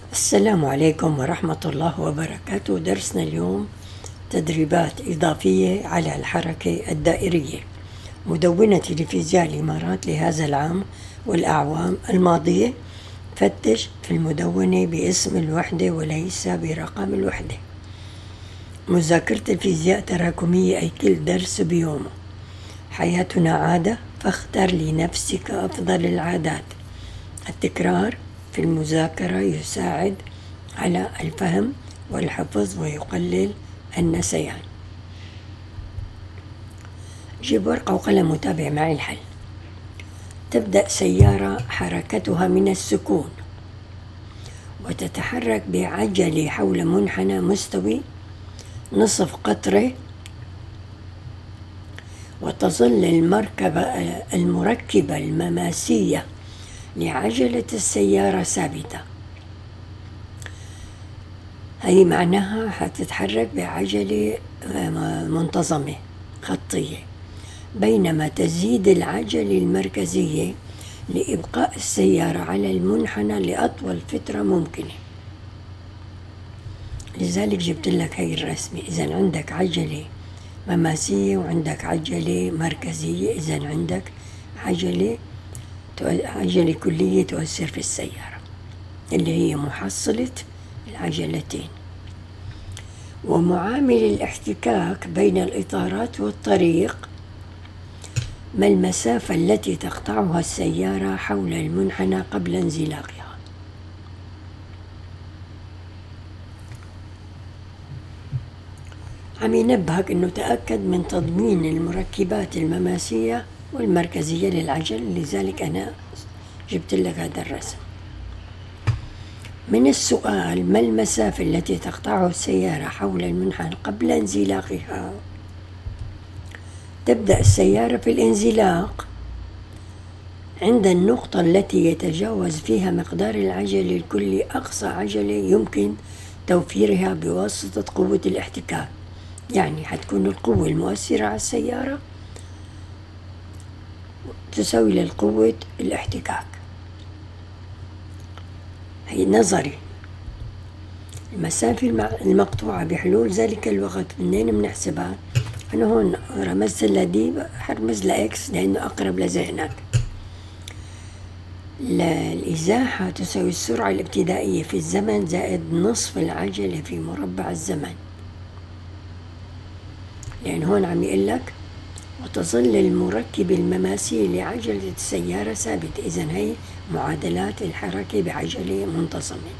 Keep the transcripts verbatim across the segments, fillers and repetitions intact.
السلام عليكم ورحمة الله وبركاته. درسنا اليوم تدريبات إضافية على الحركة الدائرية، مدونة لفيزياء الإمارات لهذا العام والأعوام الماضية. فتش في المدونة باسم الوحدة وليس برقم الوحدة. مذاكرة الفيزياء تراكمية، أي كل درس بيومه. حياتنا عادة، فاختر لنفسك أفضل العادات. التكرار في المذاكرة يساعد على الفهم والحفظ ويقلل النسيان. جيب ورقة وقلم وتابع معي الحل. تبدأ سيارة حركتها من السكون وتتحرك بعجلة حول منحنى مستوي نصف قطرة، وتظل المركبة المركبة المماسية لعجلة السيارة ثابتة. هي معناها حتتحرك بعجلة منتظمة خطية، بينما تزيد العجلة المركزية لإبقاء السيارة على المنحنى لأطول فترة ممكنة. لذلك جبت لك هاي الرسمة. إذا عندك عجلة مماسية وعندك عجلة مركزية، إذا عندك عجلة عجلة كلية تؤثر في السيارة اللي هي محصلة العجلتين. ومعامل الاحتكاك بين الإطارات والطريق، ما المسافة التي تقطعها السيارة حول المنحنى قبل انزلاقها؟ عم ينبهك انه تأكد من تضمين المركبات المماسية والمركزية للعجل، لذلك أنا جبت لك هذا الرسم. من السؤال: ما المسافة التي تقطعها السيارة حول المنحنى قبل انزلاقها؟ تبدأ السيارة في الانزلاق عند النقطة التي يتجاوز فيها مقدار العجلة الكلي أقصى عجلة يمكن توفيرها بواسطة قوة الاحتكاك. يعني حتكون القوة المؤثرة على السيارة تساوي للقوة الاحتكاك. هي نظري. المسافة المقطوعة بحلول ذلك الوقت منين بنحسبها؟ أنا هون رمزت لها دي، حرمز لها إكس لأنه أقرب لذهنك. الإزاحة تساوي السرعة الابتدائية في الزمن زائد نصف العجلة في مربع الزمن. لأن هون عم يقول لك وتظل المركبة المماسية لعجلة السيارة ثابتة. إذن هي معادلات الحركة بعجلة منتظمة.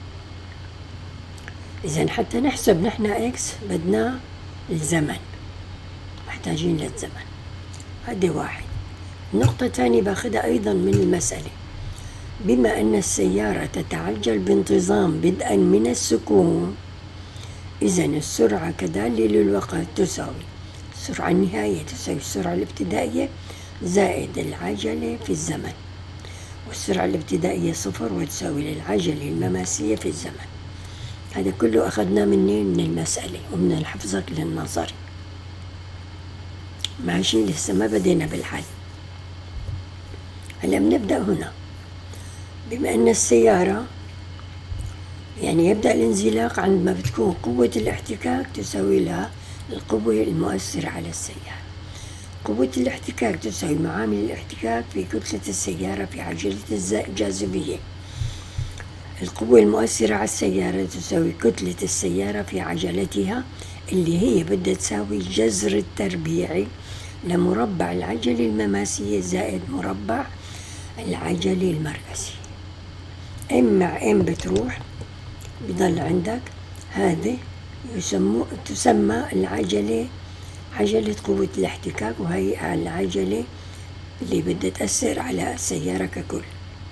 إذن حتى نحسب نحن إكس بدنا الزمن، محتاجين للزمن. هذه واحد. نقطة تانية باخدها أيضا من المسألة: بما أن السيارة تتعجل بانتظام بدءا من السكون، إذن السرعة كدالة للوقت تساوي السرعة النهائية تساوي السرعة الابتدائية زائد العجلة في الزمن، والسرعة الابتدائية صفر وتساوي للعجلة المماسية في الزمن. هذا كله أخذناه منين؟ من المسألة ومن الحفظك للنظري. ماشي، لسه ما بدينا بالحل. هلا بنبدأ هنا. بما أن السيارة يعني يبدأ الانزلاق عندما بتكون قوة الاحتكاك تساوي لها القوة المؤثرة على السيارة. قوة الاحتكاك تساوي معامل الاحتكاك في كتلة السيارة في عجلة الجاذبية. القوة المؤثرة على السيارة تساوي كتلة السيارة في عجلتها، اللي هي بدها تساوي جذر التربيعي لمربع العجلة المماسية زائد مربع العجلة المركزية. ام مع ام بتروح، بضل عندك هذه يسمو تسمى العجلة عجلة قوة الاحتكاك، وهي العجلة اللي بدها تأثر على السيارة ككل.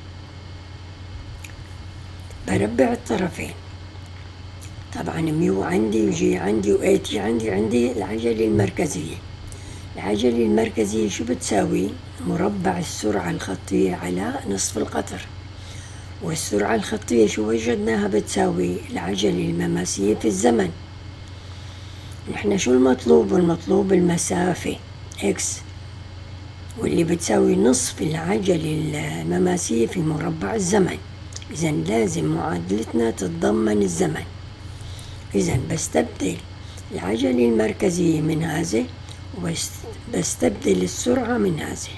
بربع الطرفين. طبعا ميو عندي وجي عندي وآتي عندي عندي العجلة المركزية. العجلة المركزية شو بتساوي؟ مربع السرعة الخطية على نصف القطر. والسرعة الخطية شو وجدناها؟ بتساوي العجلة المماسية في الزمن. نحن شو المطلوب؟ المطلوب المسافة إكس، واللي بتساوي نصف العجلة المماسية في مربع الزمن. إذا لازم معادلتنا تتضمن الزمن. إذا بستبدل العجلة المركزية من هذه وبستبدل السرعة من هذه.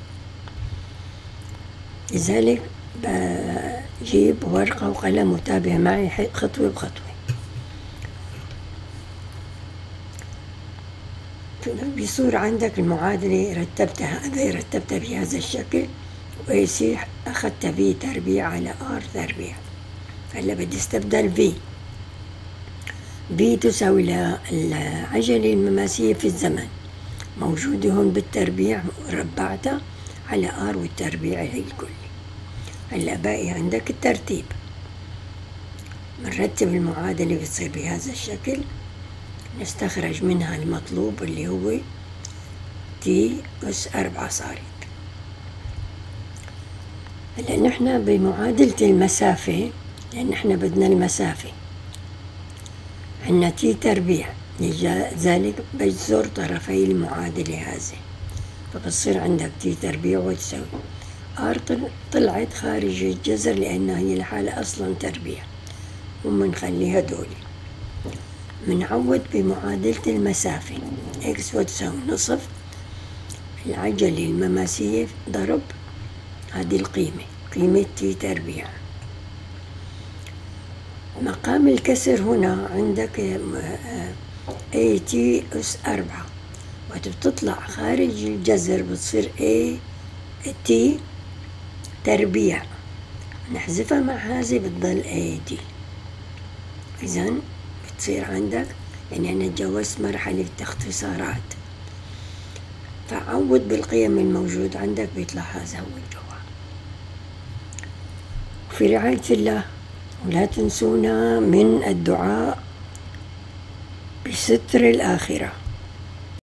لذلك بجيب ورقة وقلم وتابع معي خطوة بخطوة. بيصير عندك المعادلة رتبتها، أنا رتبتها بهذا الشكل، ويصير أخذت في تربيع على ار تربيع. هلا بدي استبدل في. في تساوي العجلة المماسية في الزمن، موجودة هون بالتربيع، ربعتها على ار والتربيع هي الكل. هلا باقي عندك الترتيب. بنرتب المعادلة بتصير بهذا الشكل، نستخرج منها المطلوب اللي هو تي أس أربعة صارت. هلا نحن بمعادلة المسافة، لأن نحن بدنا المسافة، عنا تي تربيع، لذلك بجذر طرفي المعادلة هذه، فبصير عندك تي تربيع وتساوي ار طلعت خارج الجذر لأنها هي لحالها أصلا تربيع، ومنخليها دولي. منعوض بمعادلة المسافة، اكس وتساوي نصف العجلة المماسية ضرب هذه القيمة، قيمة تي تربيع. مقام الكسر هنا عندك اي تي أس أربعة، وقت بتطلع خارج الجذر بتصير اي تي تربيع، نحذفها مع هذه بتضل اي تي. إذن بتصير عندك، يعني أنا تجاوزت مرحلة اختصارات، فعوض بالقيم الموجود عندك بيطلع هذا هو الجواب. وفي رعاية الله، ولا تنسونا من الدعاء بستر الآخرة.